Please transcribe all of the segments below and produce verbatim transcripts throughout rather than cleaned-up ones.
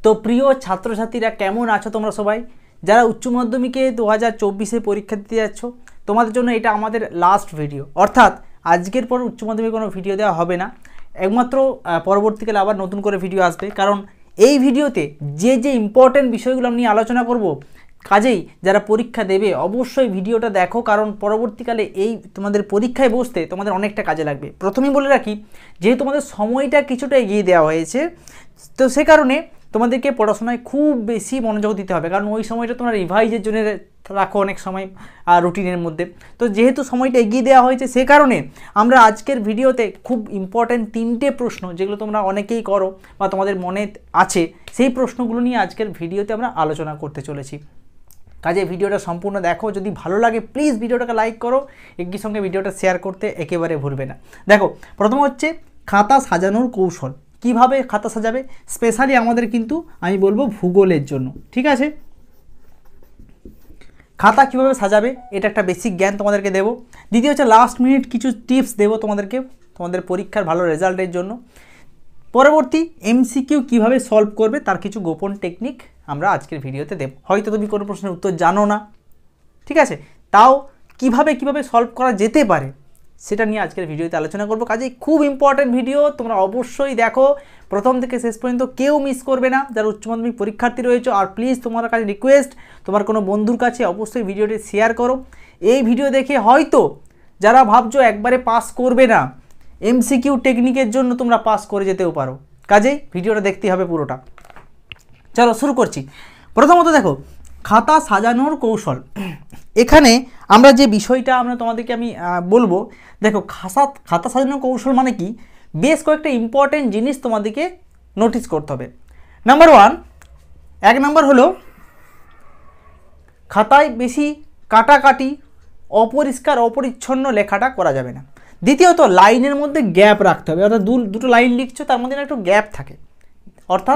তো প্রিয় ছাত্রছাত্রীরা কেমন আছো তোমরা সবাই? যারা উচ্চ মাধ্যমিকে দু হাজার চব্বিশে পরীক্ষা দিতে যাচ্ছ, তোমাদের জন্য এটা আমাদের লাস্ট ভিডিও। অর্থাৎ আজকের পর উচ্চ মাধ্যমিকে কোনো ভিডিও দেওয়া হবে না, একমাত্র পরবর্তীকালে আবার নতুন করে ভিডিও আসবে। কারণ এই ভিডিওতে যে যে ইম্পর্টেন্ট বিষয়গুলো আমি নিয়ে আলোচনা করব, কাজেই যারা পরীক্ষা দেবে অবশ্যই ভিডিওটা দেখো, কারণ পরবর্তীকালে এই তোমাদের পরীক্ষায় বসতে তোমাদের অনেকটা কাজে লাগবে। প্রথমেই বলে রাখি, যেহেতু তোমাদের সময়টা কিছুটা এগিয়ে দেওয়া হয়েছে, তো সে কারণে তোমাদেরকে পড়াশোনায় খুব বেশি মনোযোগ দিতে হবে, কারণ ওই সময়টা তোমরা রিভাইজের জন্য রাখো অনেক সময় রুটিনের মধ্যে। তো যেহেতু সময়টা এগিয়ে দেওয়া হয়েছে, সে কারণে আমরা আজকের ভিডিওতে খুব ইম্পর্ট্যান্ট তিনটে প্রশ্ন, যেগুলো তোমরা অনেকেই করো বা তোমাদের মনে আছে, সেই প্রশ্নগুলো নিয়ে আজকের ভিডিওতে আমরা আলোচনা করতে চলেছি। কাজে ভিডিওটা সম্পূর্ণ দেখো, যদি ভালো লাগে প্লিজ ভিডিওটাকে লাইক করো, একই সঙ্গে ভিডিওটা শেয়ার করতে একেবারে ভুলবে না। দেখো, প্রথম হচ্ছে খাতা সাজানোর কৌশল। কিভাবে খাতা সাজাবে, স্পেশালি আমাদের কিন্তু আমি বলবো ভূগোলের জন্য, ঠিক আছে? খাতা কিভাবে সাজাবে এটা একটা বেসিক জ্ঞান তোমাদেরকে দেবো। দ্বিতীয় হচ্ছে লাস্ট মিনিট কিছু টিপস দেবো তোমাদেরকে তোমাদের পরীক্ষার ভালো রেজাল্টের জন্য। পরবর্তী এমসিকিউ কিভাবে সলভ করবে তার কিছু গোপন টেকনিক আমরা আজকের ভিডিওতে দেব। হয়তো তুমি কোনো প্রশ্নের উত্তর জানো না, ঠিক আছে, তাও কিভাবে কিভাবে সলভ করা যেতে পারে সেটা নিয়ে আজকের ভিডিওতে আলোচনা করব। কাজেই খুব ইম্পর্ট্যান্ট ভিডিও, তোমরা অবশ্যই দেখো প্রথম থেকে শেষ পর্যন্ত, কেউ মিস করবে না যারা উচ্চ মাধ্যমিক পরীক্ষার্থী রয়েছে। আর প্লিজ তোমার কাছে রিকোয়েস্ট, তোমার কোনো বন্ধুর কাছে অবশ্যই ভিডিওটি শেয়ার করো। এই ভিডিও দেখে হয়তো যারা ভাবছো একবারে পাস করবে না, এমসিকিউ টেকনিকের জন্য তোমরা পাস করে যেতেও পারো। কাজেই ভিডিওটা দেখতে হবে পুরোটা। চলো শুরু করছি। প্রথমত দেখো, খাতা সাজানোর কৌশল। এখানে আমরা যে বিষয়টা আমরা তোমাদেরকে আমি বলবো, দেখো খাতা খাতা সাজানোর কৌশল মানে কি, বেশ কয়েকটা ইম্পর্টেন্ট জিনিস তোমাদেরকে নোটিস করতে হবে। নাম্বার ওয়ান, এক নাম্বার হলো খাতায় বেশি কাটাকাটি, অপরিষ্কার অপরিচ্ছন্ন লেখাটা করা যাবে না। দ্বিতীয়ত, লাইনের মধ্যে গ্যাপ রাখতে হবে, অর্থাৎ দুটো লাইন লিখছো তার মধ্যে একটু গ্যাপ থাকে, অর্থাৎ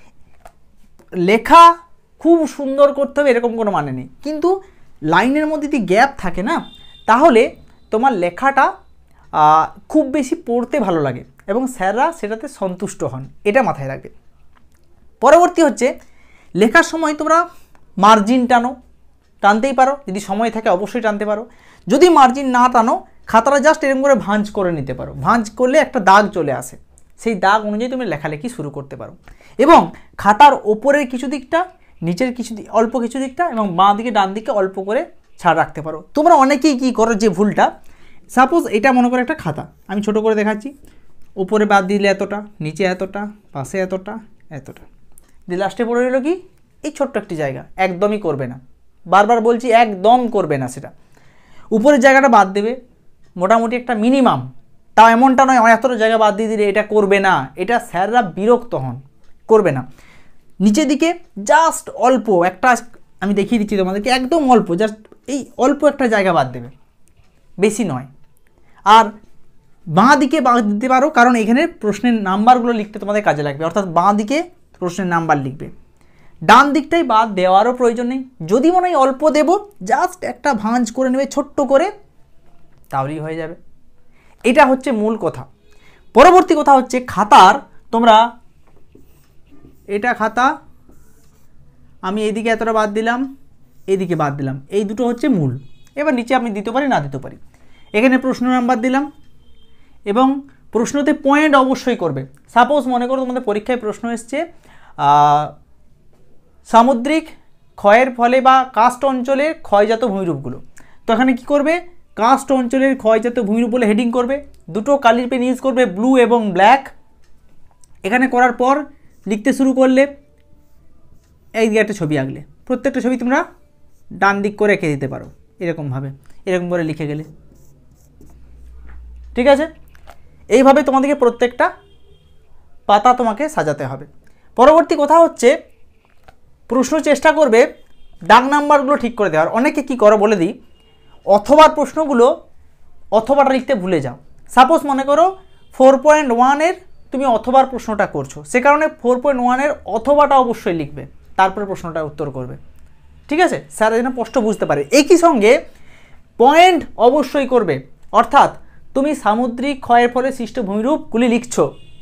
লেখা খুব সুন্দর করতে হবে এরকম কোনো মানে নেই, কিন্তু লাইনের মধ্যে যদি গ্যাপ থাকে না, তাহলে তোমার লেখাটা খুব বেশি পড়তে ভালো লাগে এবং স্যাররা সেটাতে সন্তুষ্ট হন, এটা মাথায় রাখবে। পরবর্তী হচ্ছে, লেখার সময় তোমরা মার্জিন টানো, টানতেই পারো, যদি সময় থাকে অবশ্যই টানতে পারো। যদি মার্জিন না টানো, খাতাটা জাস্ট এরকম করে ভাঁজ করে নিতে পারো। ভাঁজ করলে একটা দাগ চলে আসে, সেই দাগ অনুযায়ী তুমি লেখালেখি শুরু করতে পারো। এবং খাতার ওপরের কিছু দিকটা, নিচের কিছু অল্প কিছু দিকটা এবং বাঁ দিকে ডান দিকে অল্প করে ছাড় রাখতে পারো। তোমরা অনেকেই কী করো, যে ভুলটা, সাপোজ এটা মনে করো একটা খাতা, আমি ছোট করে দেখাচ্ছি, উপরে বাদ দিলে এতটা, নিচে এতটা, পাশে এতটা, এতটা দিয়ে লাস্টে পড়ে রইল কি এই ছোট্ট একটি জায়গা। একদমই করবে না, বারবার বলছি একদম করবে না সেটা। উপরের জায়গাটা বাদ দেবে, মোটামুটি একটা মিনিমাম, তাও এমনটা নয় এতটা জায়গা বাদ দিয়ে দিলে এটা করবে না, এটা স্যাররা বিরক্ত হন, করবে না। নিচের দিকে জাস্ট অল্প একটা, আমি দেখিয়ে দিচ্ছি তোমাদেরকে, একদম অল্প, জাস্ট এই অল্প একটা জায়গা বাদ দেবে, বেশি নয়। আর বাঁ দিকে বাদ দিতে পারো, কারণ এখানে প্রশ্নের নাম্বারগুলো লিখতে তোমাদের কাজে লাগবে, অর্থাৎ বাঁ দিকে প্রশ্নের নাম্বার লিখবে। ডান দিকটাই বাদ দেওয়ারও প্রয়োজন নেই, যদি মনে হয় অল্প দেব, জাস্ট একটা ভাঁজ করে নেবে ছোট্ট করে, তাহলেই হয়ে যাবে। এটা হচ্ছে মূল কথা। পরবর্তী কথা হচ্ছে, খাতার তোমরা, এটা খাতা, আমি এইদিকে এতটা বাদ দিলাম, এইদিকে বাদ দিলাম, এই দুটো হচ্ছে মূল। এবার নিচে আমি দিতে পারি না দিতে পারি। এখানে প্রশ্ন নাম্বার দিলাম এবং প্রশ্নতে পয়েন্ট অবশ্যই করবে। সাপোজ মনে করো তোমাদের পরীক্ষায় প্রশ্ন এসছে সামুদ্রিক ক্ষয়ের ফলে বা কাস্ট অঞ্চলের ক্ষয়জাত ভূমিরূপগুলো, তো এখানে কী করবে, কাস্ট অঞ্চলের ক্ষয়জাত ভূমিরূপ বলে হেডিং করবে, দুটো কালির পেন ইউজ করবে, ব্লু এবং ব্ল্যাক। এখানে করার পর লিখতে শুরু করলে এই দিকে একটা ছবি আঁকলে, প্রত্যেকটা ছবি তোমরা ডান দিক করে এঁকে দিতে পারো, এরকমভাবে এরকম করে লিখে গেলে, ঠিক আছে? এইভাবে তোমাদেরকে প্রত্যেকটা পাতা তোমাকে সাজাতে হবে। পরবর্তী কথা হচ্ছে, প্রশ্ন চেষ্টা করবে দাগ নাম্বারগুলো ঠিক করে দেওয়ার। অনেকে কী করো বলে দিই, অথবার প্রশ্নগুলো অথবাটা লিখতে ভুলে যাও। সাপোজ মনে করো ফোর পয়েন্ট ওয়ানের তুমি অথবার প্রশ্নটা করছো, সে কারণে ফোর পয়েন্ট ওয়ানের অথবাটা অবশ্যই লিখবে, তারপরে প্রশ্নটা উত্তর করবে, ঠিক আছে? স্যার যেন স্পষ্ট বুঝতে পারে। একই সঙ্গে পয়েন্ট অবশ্যই করবে, অর্থাৎ তুমি সামুদ্রিক ক্ষয়ের ফলে সৃষ্ট ভূমিরূপগুলি লিখছো,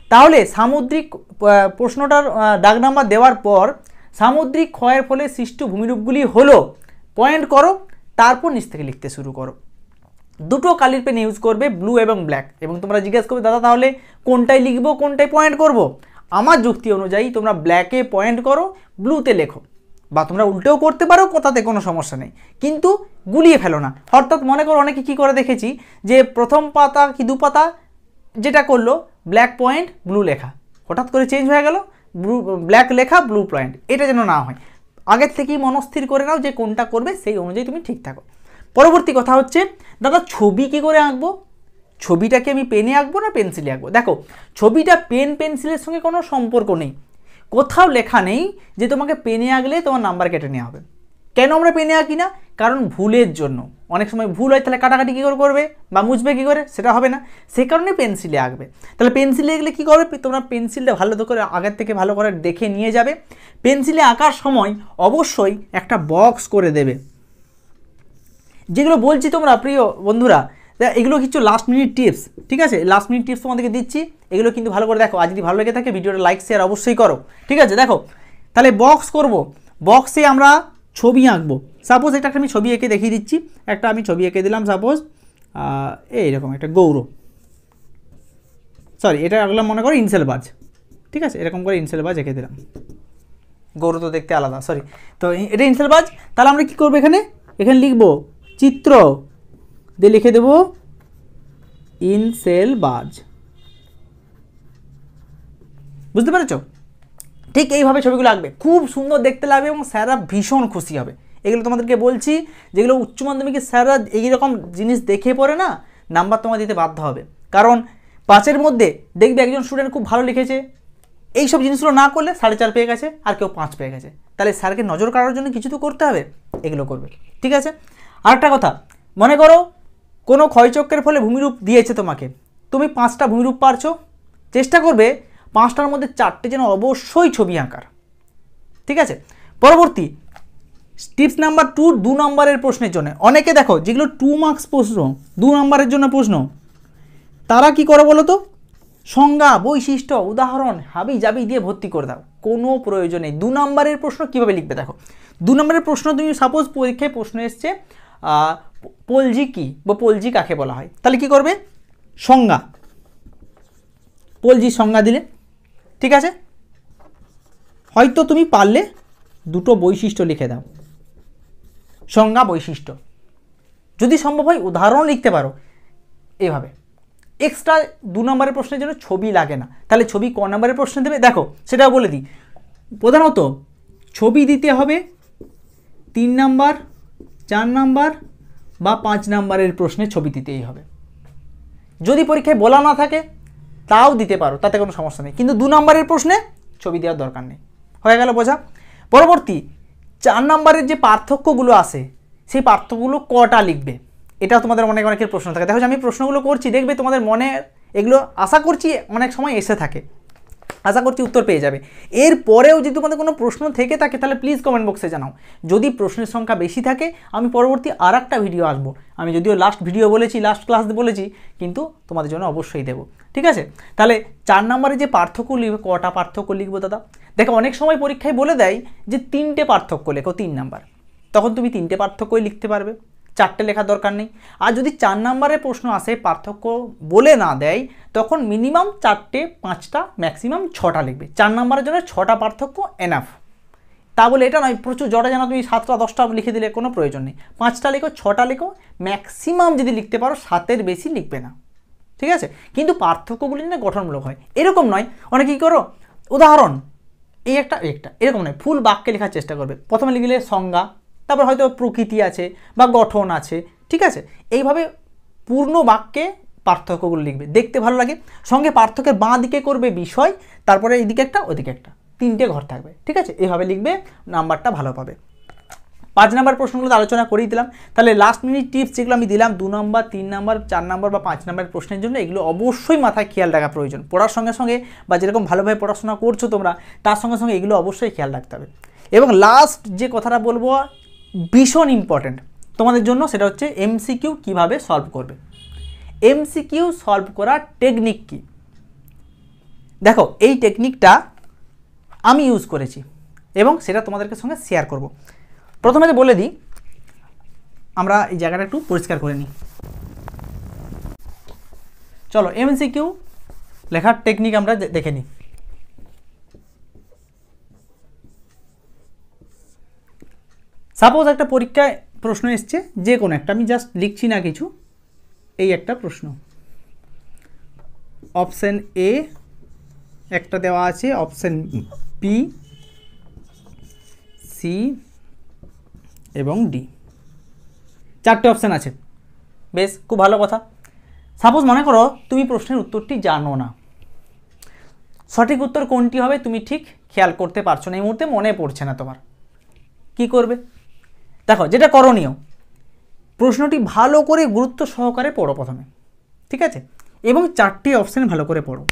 তাহলে সামুদ্রিক প্রশ্নটার দাগ নাম্বার দেওয়ার পর সামুদ্রিক ক্ষয়ের ফলে সৃষ্ট ভূমিরূপগুলি হলো, পয়েন্ট করো, তারপর নিচ থেকে লিখতে শুরু করো। দুটো কালির পেন ইউজ করবে, ব্লু এবং ব্ল্যাক। এবং তোমরা জিজ্ঞেস করবে দাদা তাহলে কোনটায় লিখবো, কোনটায় পয়েন্ট করব? আমার যুক্তি অনুযায়ী তোমরা ব্ল্যাকে পয়েন্ট করো, ব্লুতে লেখো, বা তোমরা উল্টেও করতে পারো, কোথাতে কোনো সমস্যা নেই, কিন্তু গুলিয়ে ফেলো না। অর্থাৎ মনে করো অনেকে কী করে দেখেছি যে প্রথম পাতা কি দু পাতা যেটা করলো ব্ল্যাক পয়েন্ট ব্লু লেখা, হঠাৎ করে চেঞ্জ হয়ে গেল ব্লু ব্ল্যাক লেখা ব্লু পয়েন্ট, এটা যেন না হয়। আগের থেকেই মনস্থির করে নাও যে কোনটা করবে, সেই অনুযায়ী তুমি ঠিক থাকো। পরবর্তী কথা হচ্ছে দাদা ছবি কী করে আঁকবো? ছবিটাকে আমি পেনে আঁকবো না পেন্সিলে আঁকবো? দেখো ছবিটা পেন পেন্সিলের সঙ্গে কোনো সম্পর্ক নেই, কোথাও লেখা নেই যে তোমাকে পেনে আঁকলে তোমার নাম্বার কেটে নেওয়া হবে। কেন আমরা পেনে আঁকি না? কারণ ভুলের জন্য। অনেক সময় ভুল হয়, তাহলে কাটাকাটি কী করে করবে বা মুছবে কী করে, সেটা হবে না, সে কারণে পেন্সিলে আঁকবে। তাহলে পেন্সিলে আঁকলে কী করবে, তোমরা পেন্সিলটা ভালো করে আগের থেকে ভালো করে দেখে নিয়ে যাবে। পেন্সিলে আঁকার সময় অবশ্যই একটা বক্স করে দেবে। যেগুলো বলছি তোমরা প্রিয় বন্ধুরা, এগুলো কিছু লাস্ট মিনিট টিপস, ঠিক আছে? লাস্ট মিনিট টিপস তোমাদেরকে দিচ্ছি, এগুলো কিন্তু ভালো করে দেখো। আর যদি ভালো লেগে থাকে ভিডিওটা লাইক শেয়ার অবশ্যই করো, ঠিক আছে? দেখো তাহলে বক্স করব, বক্সে আমরা ছবি আঁকবো। সাপোজ এটা একটা আমি ছবি এঁকে দেখিয়ে দিচ্ছি, একটা আমি ছবি এঁকে দিলাম, সাপোজ এইরকম একটা গৌর, সরি এটা আঁকলাম মনে করো ইনসেলবাজ, ঠিক আছে? এরকম করে ইনসেলবাজ এঁকে দিলাম, গৌর তো দেখতে আলাদা, সরি। তো এটা ইনসেলবাজ। তাহলে আমরা কী করবো, এখানে এখানে লিখবো চিত্র দিয়ে লিখে দেব ইনসেলবাজ, বুঝতে পেরেছো? ঠিক এইভাবে ছবিগুলো আঁকবে, খুব সুন্দর দেখতে লাগবে এবং স্যাররা ভীষণ খুশি হবে। এগুলো তোমাদেরকে বলছি, যেগুলো উচ্চ মাধ্যমিকে স্যাররা এইরকম জিনিস দেখে পড়ে না, নাম্বার তোমার দিতে বাধ্য হবে। কারণ পাঁচের মধ্যে দেখবে একজন স্টুডেন্ট খুব ভালো লিখেছে, এইসব জিনিসগুলো না করলে সাড়ে চার পেয়ে গেছে, আর কেউ পাঁচ পেয়ে গেছে। তাহলে স্যারকে নজর কাড়ার জন্য কিছু তো করতে হবে, এগুলো করবে, ঠিক আছে? আরেকটা কথা, মনে করো কোনো ক্ষয়চক্রের ফলে ভূমিরূপ দিয়েছে তোমাকে, তুমি পাঁচটা ভূমিরূপ পারছো, চেষ্টা করবে পাঁচটার মধ্যে চারটে যেন অবশ্যই ছবি আঁকার, ঠিক আছে? পরবর্তী টিপস নাম্বার টু, দু নম্বরের প্রশ্নের জন্য অনেকে দেখো যেগুলো টু মার্কস প্রশ্ন, দু নম্বরের জন্য প্রশ্ন, তারা কি করে বলো তো, সংজ্ঞা, বৈশিষ্ট্য, উদাহরণ হাবি জাবি দিয়ে ভর্তি করে দাও, কোনো প্রয়োজন নেই। দু নম্বরের প্রশ্ন কীভাবে লিখবে দেখো, দু নম্বরের প্রশ্ন তুমি সাপোজ পরীক্ষায় প্রশ্ন এসছে পলজি কি বা পলজি কাকে বলা হয়, তাহলে কি করবে, সংজ্ঞা, পলজি সংজ্ঞা দিলে, ঠিক আছে? হয়তো তুমি পারলে দুটো বৈশিষ্ট্য লিখে দাও, সংজ্ঞা বৈশিষ্ট্য, যদি সম্ভব হয় উদাহরণ লিখতে পারো। এভাবে এক্সট্রা দু নম্বরের প্রশ্নের জন্য ছবি লাগে না। তাহলে ছবি ক নম্বরের প্রশ্ন দেবে দেখো, সেটাও বলে দিই। প্রধানত ছবি দিতে হবে তিন নাম্বার, চার নাম্বার বা পাঁচ নাম্বারের প্রশ্নে ছবি দিতেই হবে। যদি পরীক্ষায় বলা না থাকে তাও দিতে পারো, তাতে কোনো সমস্যা নেই, কিন্তু দু নম্বরের প্রশ্নে ছবি দেওয়ার দরকার নেই। হয়ে গেল বোঝা? পরবর্তী চার নম্বরের যে পার্থক্যগুলো আসে, সেই পার্থক্যগুলো কটা লিখবে, এটাও তোমাদের অনেক অনেকের প্রশ্ন থাকে। দেখো আমি প্রশ্নগুলো করছি, দেখবে তোমাদের মনে এগুলো আশা করছি অনেক সময় এসে থাকে, আশা করছি উত্তর পেয়ে যাবে। এর পরেও যদি তোমাদের কোনো প্রশ্ন থেকে থাকে তাহলে প্লিজ কমেন্ট বক্সে জানাও। যদি প্রশ্নের সংখ্যা বেশি থাকে আমি পরবর্তী আর একটা ভিডিও আসবো, আমি যদিও লাস্ট ভিডিও বলেছি, লাস্ট ক্লাস বলেছি, কিন্তু তোমাদের জন্য অবশ্যই দেবো, ঠিক আছে? তাহলে চার নম্বরে যে পার্থক্য লিখবে, কটা পার্থক্য লিখবো দাদা? দেখো অনেক সময় পরীক্ষায় বলে দেয় যে তিনটে পার্থক্য লেখো, তিন নাম্বার, তখন তুমি তিনটে পার্থক্যই লিখতে পারবে, চারটে লেখার দরকার নেই। আর যদি চার নম্বরের প্রশ্ন আসে পার্থক্য বলে না দেয়, তখন মিনিমাম চারটে, পাঁচটা, ম্যাক্সিমাম ছটা লিখবে। চার নম্বরের জন্য ছটা পার্থক্য এনাফ। তা বলে এটা নয় প্রচুর জটে জানা তুমি সাতটা দশটা লিখে দিলে কোনো প্রয়োজন নেই, পাঁচটা লেখো, ছটা লেখো, ম্যাক্সিমাম যদি লিখতে পারো সাতের বেশি লিখবে না, ঠিক আছে? কিন্তু পার্থক্যগুলি না গঠনমূলক হয়, এরকম নয়। অনেকে কী করো, উদাহরণ এই একটা একটা এরকম নয়, ফুল বাক্যে লেখার চেষ্টা করবে। প্রথমে লিখলে সংজ্ঞা, তারপর হয়তো প্রকৃতি আছে বা গঠন আছে, ঠিক আছে? এইভাবে পূর্ণ বাক্যে পার্থক্যগুলো লিখবে, দেখতে ভালো লাগে। সঙ্গে পার্থক্যের বাঁ দিকে করবে বিষয়, তারপরে এইদিকে একটা ওদিকে একটা, তিনটে ঘর থাকবে, ঠিক আছে? এইভাবে লিখবে, নাম্বারটা ভালো পাবে। পাঁচ নাম্বার প্রশ্নগুলো আলোচনা করেই দিলাম। তাহলে লাস্ট মিনিট টিপস যেগুলো আমি দিলাম দু নম্বর, তিন নম্বর, চার নম্বর বা পাঁচ নম্বরের প্রশ্নের জন্য, এগুলো অবশ্যই মাথায় খেয়াল রাখা প্রয়োজন। পড়ার সঙ্গে সঙ্গে বা যেরকম ভালোভাবে পড়াশোনা করছো তোমরা, তার সঙ্গে সঙ্গে এগুলো অবশ্যই খেয়াল রাখতে হবে। এবং লাস্ট যে কথাটা বলবো ভীষণ ইম্পর্টেন্ট তোমাদের জন্য, সেটা হচ্ছে এমসিকিউ কীভাবে সলভ করবে। এমসিকিউ সলভ করার টেকনিক কী? দেখো এই টেকনিকটা আমি ইউজ করেছি এবং সেটা তোমাদেরকে সঙ্গে শেয়ার করব। প্রথমে যে বলে দিই, আমরা এই জায়গাটা একটু পরিষ্কার করে নিই। চলো এমসিকিউ লেখার টেকনিক আমরা দেখে নিই। সাপোজ একটা পরীক্ষায় প্রশ্ন এসছে, যে কোনো একটা, আমি জাস্ট লিখছি না কিছু, এই একটা প্রশ্ন, অপশন এ একটা দেওয়া আছে, অপশন বি, সি এবং ডি, চারটে অপশান আছে। বেশ, খুব ভালো কথা। সাপোজ মনে করো তুমি প্রশ্নের উত্তরটি জানো না, সঠিক উত্তর কোনটি হবে তুমি ঠিক খেয়াল করতে পারছো না, এই মুহূর্তে মনে পড়ছে না তোমার, কি করবে? দেখো, যেটা করণীয়, প্রশ্নটি ভালো করে গুরুত্ব সহকারে পড়ো প্রথমে, ঠিক আছে, এবং চারটি অপশান ভালো করে পড়ো।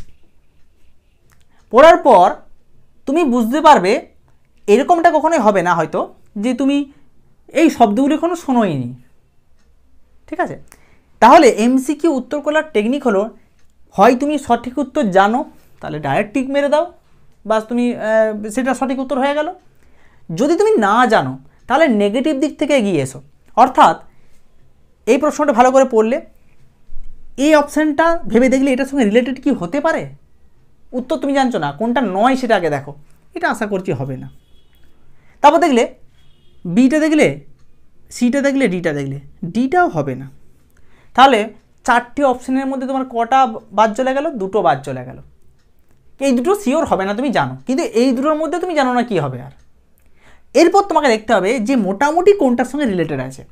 পড়ার পর তুমি বুঝতে পারবে এরকমটা কখনোই হবে না হয়তো যে তুমি এই শব্দগুলি কোনো শোনোই নি, ঠিক আছে। তাহলে এমসিকিউ উত্তর করার টেকনিক হলো, হয় তুমি সঠিক উত্তর জানো, তাহলে ডাইরেক্ট টিক মেরে দাও, বাস তুমি সেটা সঠিক উত্তর হয়ে গেল। যদি তুমি না জানো তাহলে নেগেটিভ দিক থেকে এগিয়ে এসো, অর্থাৎ এই প্রশ্নটা ভালো করে পড়লে, এই অপশানটা ভেবে দেখলে এটার সঙ্গে রিলেটেড কি হতে পারে, উত্তর তুমি জানছো না, কোনটা নয় সেটা আগে দেখো, এটা আশা করছি হবে না। তারপর দেখলে বিটা দেখলে, সিটা দেখলে, ডিটা দেখলে, ডিটাও হবে না, তাহলে চারটি অপশানের মধ্যে তোমার কটা বাদ চলে গেল? দুটো বাদ চলে গেল। এই দুটো শিওর হবে না তুমি জানো, কিন্তু এই দুটোর মধ্যে তুমি জানো না কি হবে। আর এরপর তোমাকে দেখতে হবে যে মোটামুটি কোনটার সঙ্গে রিলেটেড আছে।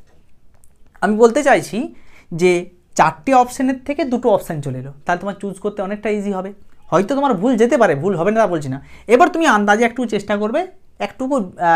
আমি বলতে চাইছি যে চারটি অপশানের থেকে দুটো অপশান চলে এলো, তাহলে তোমার চুজ করতে অনেকটা ইজি হবে। হয়তো তোমার ভুল যেতে পারে, ভুল হবে না তা বলছি না। এবার তুমি আন্দাজে একটু চেষ্টা করবে, একটুকু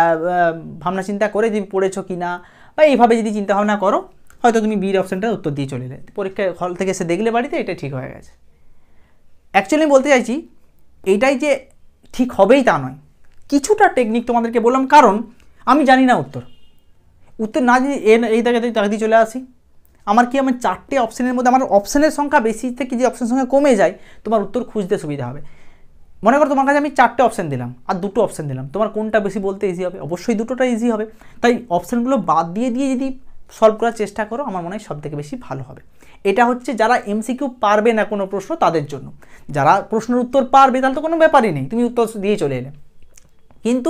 ভাবনা চিন্তা করে যদি পড়েছো কি না, বা এইভাবে যদি চিন্তা ভাবনা করো, হয়তো তুমি বির অপশানটা উত্তর দিয়ে চলে এলে, পরীক্ষায় হল থেকে এসে দেখলে বাড়িতে এটা ঠিক হয়ে গেছে। অ্যাকচুয়ালি বলতে চাইছি এইটাই যে ঠিক হবেই তা নয়, কিছুটা টেকনিক তোমাদেরকে বললাম, কারণ আমি জানি না উত্তর উত্তর না যদি এই জায়গাতে তাড়াতাড়ি চলে আসি, আমার কি, আমার চারটে অপশানের মধ্যে আমার অপশানের সংখ্যা বেশি থেকে যে অপশানের সংখ্যা কমে যায়, তোমার উত্তর খুঁজতে সুবিধা হবে। মনে করো তোমার কাছে আমি চারটে অপশান দিলাম আর দুটো অপশান দিলাম, তোমার কোনটা বেশি বলতে ইজি হবে? অবশ্যই দুটোটা ইজি হবে। তাই অপশানগুলো বাদ দিয়ে দিয়ে যদি সলভ করার চেষ্টা করো, আমার মনে হয় সবথেকে বেশি ভালো হবে। এটা হচ্ছে যারা এমসিকিউ পারবে না কোনো প্রশ্ন তাদের জন্য। যারা প্রশ্নের উত্তর পারবে তাহলে তো কোনো ব্যাপারই নেই, তুমি উত্তর দিয়ে চলে এলে। কিন্তু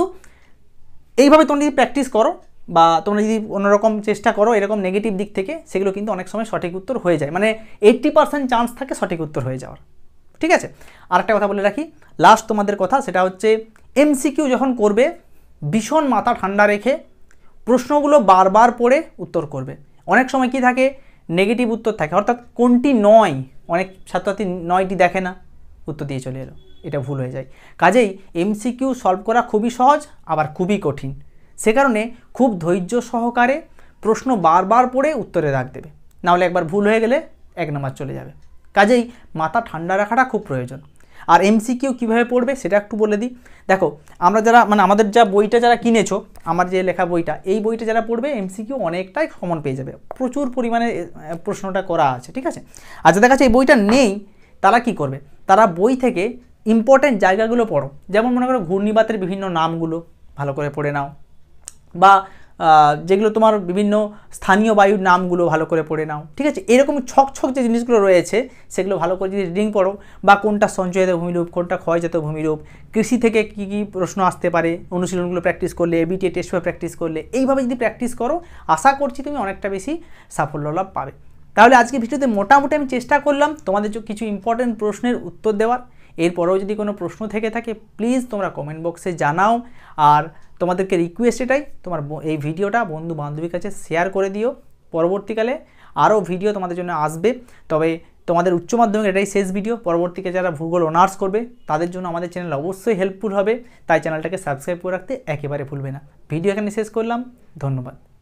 এইভাবে তোমরা যদি প্র্যাকটিস করো বা তোমরা যদি অন্যরকম চেষ্টা করো এরকম নেগেটিভ দিক থেকে, সেগুলো কিন্তু অনেক সময় সঠিক উত্তর হয়ে যায়, মানে এইট্টি পার্সেন্ট চান্স থাকে সঠিক উত্তর হয়ে যাওয়ার, ঠিক আছে। আর একটা কথা বলে রাখি, লাস্ট তোমাদের কথা, সেটা হচ্ছে এমসিকিউ যখন করবে ভীষণ মাথা ঠান্ডা রেখে প্রশ্নগুলো বারবার পড়ে উত্তর করবে। অনেক সময় কি থাকে, নেগেটিভ উত্তর থাকে, অর্থাৎ কোনটি নয়, অনেক ছাত্রছাত্রী নয়টি দেখে না, উত্তর দিয়ে চলে এলো, এটা ভুল হয়ে যায়। কাজেই এমসিকিউ সলভ করা খুবই সহজ, আবার খুবই কঠিন। সে কারণে খুব ধৈর্য সহকারে প্রশ্ন বারবার পড়ে উত্তরে দাগ দেবে, নাহলে একবার ভুল হয়ে গেলে এক নাম্বার চলে যাবে। কাজেই মাথা ঠান্ডা রাখাটা খুব প্রয়োজন। আর এমসিকিউ কীভাবে পড়বে সেটা একটু বলে দিই। দেখো, আমরা যারা, মানে আমাদের যা বইটা যারা কিনেছো, আমার যে লেখা বইটা, এই বইটা যারা পড়বে এমসিকিউ অনেকটাই কমন পেয়ে যাবে, প্রচুর পরিমাণে প্রশ্নটা করা আছে, ঠিক আছে। আর যাদের কাছে এই বইটা নেই তারা কি করবে, তারা বই থেকে ইম্পর্টেন্ট জায়গাগুলো পড়ো। যেমন মনে করো ঘূর্ণিবাতের বিভিন্ন নামগুলো ভালো করে পড়ে নাও, বা যেগুলো তোমার বিভিন্ন স্থানীয় বায়ুর নামগুলো ভালো করে পড়ে নাও, ঠিক আছে। এরকম ছক ছক যে জিনিসগুলো রয়েছে সেগুলো ভালো করে যদি রিডিং পড়ো, বা কোনটা সঞ্চয়িত ভূমিরূপ, কোনটা ক্ষয়জাত ভূমিরূপ, কৃষি থেকে কী কী প্রশ্ন আসতে পারে, অনুশীলনগুলো প্র্যাকটিস করলে, এবিটি টেস্ট পেপার প্র্যাকটিস করলে, এইভাবে যদি প্র্যাকটিস করো, আশা করছি তুমি অনেকটা বেশি সাফল্য লাভ পাবে। তাহলে আজকে ভিডিওতে মোটামুটি আমি চেষ্টা করলাম তোমাদের কিছু ইম্পর্টেন্ট প্রশ্নের উত্তর দেওয়ার। এরপরেও যদি কোনো প্রশ্ন থেকে থাকে প্লিজ তোমরা কমেন্ট বক্সে জানাও। আর তোমাদেরকে রিকোয়েস্ট এটাই, তোমার এই ভিডিওটা বন্ধু বান্ধবীর কাছে শেয়ার করে দিও। পরবর্তীকালে আরও ভিডিও তোমাদের জন্য আসবে, তবে তোমাদের উচ্চ মাধ্যমিক এটাই শেষ ভিডিও। পরবর্তীকে যারা ভূগোল অনার্স করবে তাদের জন্য আমাদের চ্যানেল অবশ্যই হেল্পফুল হবে, তাই চ্যানেলটাকে সাবস্ক্রাইব করে রাখতে একেবারে ভুলবে না। ভিডিও এখানে শেষ করলাম, ধন্যবাদ।